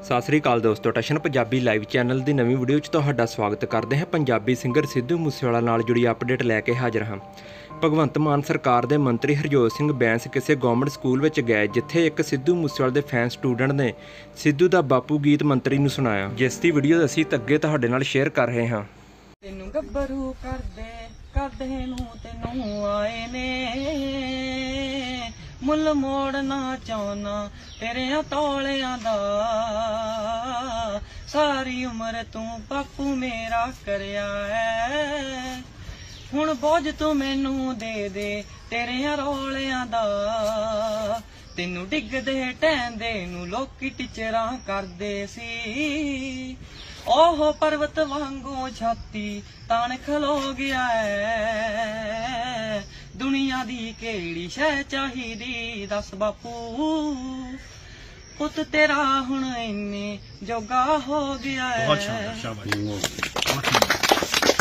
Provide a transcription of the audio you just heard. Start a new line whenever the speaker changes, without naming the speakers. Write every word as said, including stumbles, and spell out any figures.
सत श्री अकाल दोस्तों, टशन पंजाबी लाइव चैनल की नवीं वीडियो च तुहाडा स्वागत करते हैं। पंजाबी सिंगर सिद्धू मूसेवाला नाल जुड़ी अपडेट लैके हाजिर हाँ। भगवंत मान सरकार के मंत्री हरजोत सिंह बैंस किसी गौरमेंट स्कूल में गए, जिथे एक सिद्धू मूसेवाले के फैन स्टूडेंट ने सिद्धू दा बापू गीत मंत्री नूं सुनाया, जिस दी वीडियो असीं अगे तुहाडे नाल शेयर कर रहे हाँ।
तेनू गब्बरू करदे करदे नूं तेनू आए ने मुल मोड़ना चाहना तेरे तौलियां दा, सारी उम्र तू बापू मेरा करया है, हुण बोझ तू मैनू दे दे तेरे रौलियां दा। तेनू डिगदे टैंदे नू लोकी टिचरां करदे सी, ओह पर्वत वांगू छाती तान खलो गया है, दुनिया दी केड़ी शै चाहिदी दस बापू, पुत तेरा हुण इन्ने जोगा हो गया है।